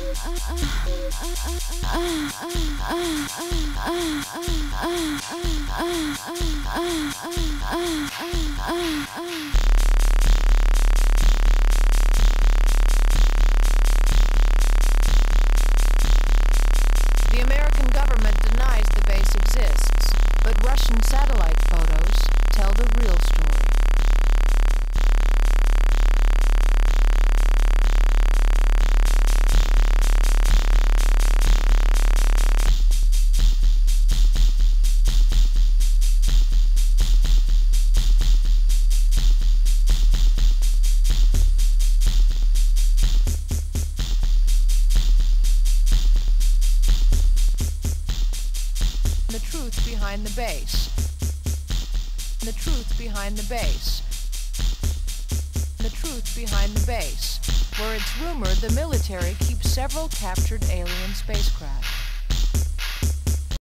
The American government denies the base exists, but Russian satellite photos tell the real story. The truth behind the base. The truth behind the base. The truth behind the base, where it's rumored the military keeps several captured alien spacecraft.